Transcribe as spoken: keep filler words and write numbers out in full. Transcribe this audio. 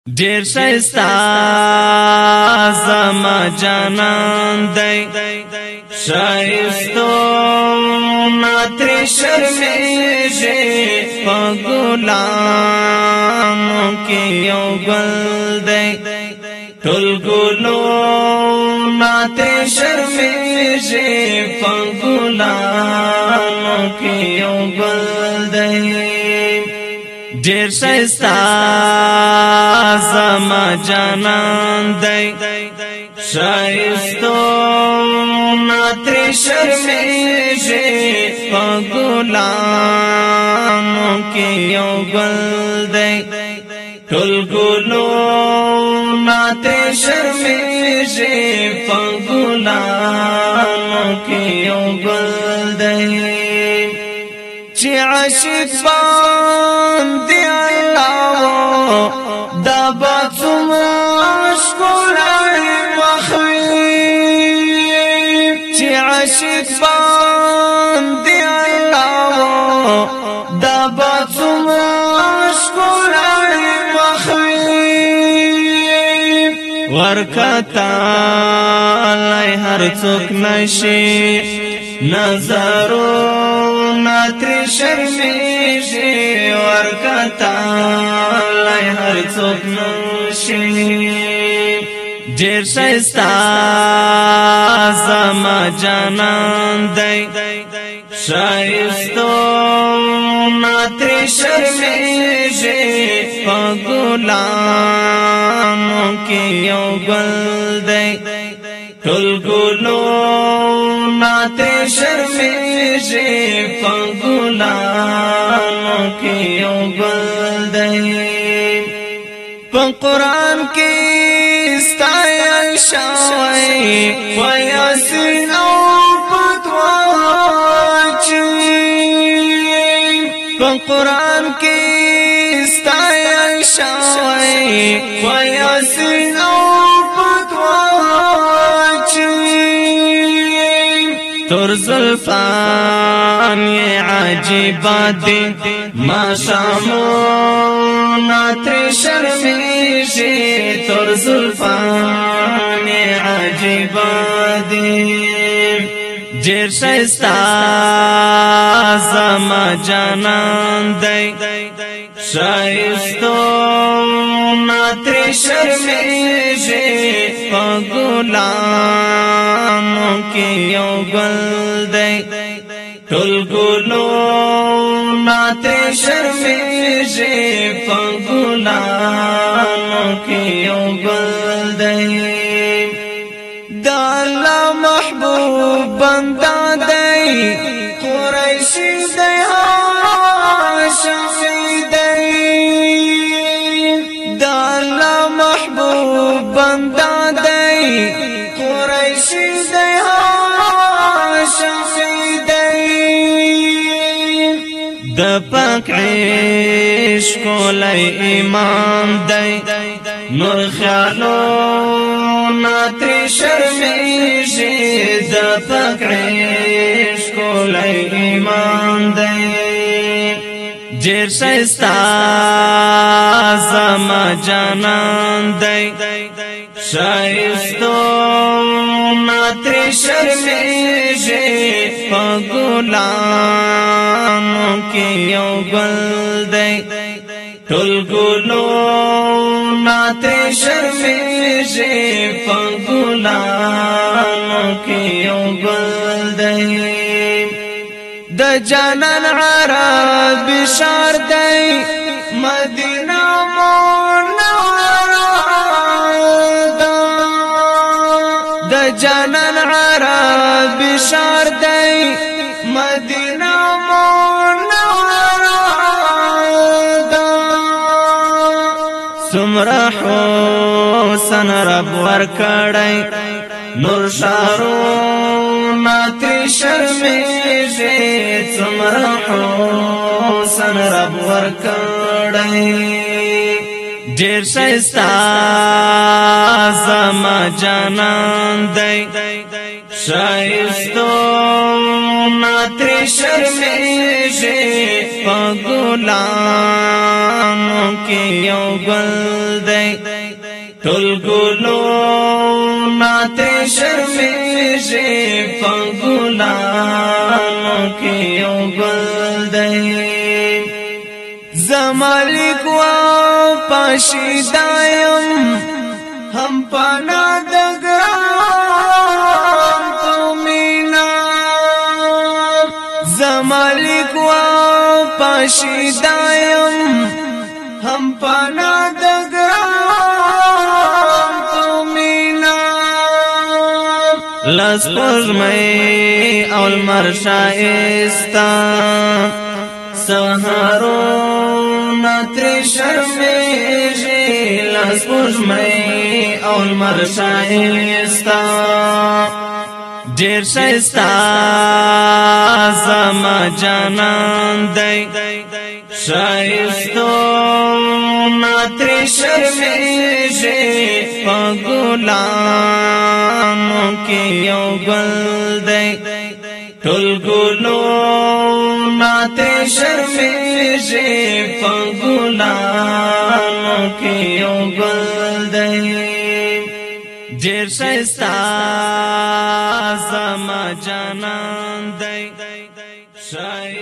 ډیر شایستا زما جانان دی شایستو ناتری شرمیږي په ګلانو کې یو ګل دی ټول ګلو ناتری شرمیږي په ګلانو کې یو ګل دی ډیر شایستا زما جانان دی شایستو ناتری شرمیږي په ګلانو کې یو ګل دی ټول ګلو ناتری شرمیږي په ګلانو کې یو ګل دی چې عاشق باندې الله دا باتم اشکولای مخوی چې عاشق باندې الله دا باتم اشکولای مخوی ورکتا لای هر څوک نشي نظرو ناتری شرمیږي ورکتا لای هر څوک نشي ډیر شایستا زما جانان دی شایستو ناتری شرمیږي په ګلانو کې یو ګل دی ټول ګلو ناتری شرمیږي په ګلانو کې یو ګل دی په قرآن کې ستایل شوی په یاسین او فتوا په قرآن کې ستایل شوی په یاسین او فتوا تور زلفان یہ عجیبات دی ما شامو ناتری شرمیږي تور زلفان یہ عجیبات دی ډیر شایستا زما جانان دی شایستو ناتری شرمیږي په ګلانو کې یو ګل دی ټول ګلو ناتری شرمیږي په ګلانو کې یو ګل دی د الله محبوب بندا دی قریشی دی هاشمی دی د الله محبوب بندا دی قریشی دی هاشمی دی د پاک عشق لای ایمان دی نور خیالو ناتری شرمیږي د پاک عشق لای ایمان دی ډیر شایستا زما جانان دی شایستو ناتری شرمیږي په ګلانو کې یو ګل دی ټول ګلو ناتری شرمیږي په ګلانو کې یو ګل دی د جانان عرب شار دی مدینه منوره د جانان عرب شار دی مدینه منوره سمرا حسن رب ورکړی نور شارو ناتری شرمیږي سمرا حسن رب ورکړی ډیر شایستا زما جانان دی شایستو ناتری شرمیږي په ګلانو کې یو ګل دی ټول ګلونه ترې شرمېږي په ګلانو کې یو ګل دی زما لیک واپاشیدا یم هم پانا د ګران په مینا زما لیک واپاشیدا یم هم پانا د ګران په مینا لاس پرمې او لمر شایستا سهارونه ترې شرمېږي لاس پرمې او لمر شایستا ډېر ښایستا زما جانان دی ښایستونه ترې شرمېږي په ګلانو کې یو ګل دی ټول ګلونه ترې شرمېږي په ګلانو کې یو ګل دی ډېر ښایستا زما جانان دی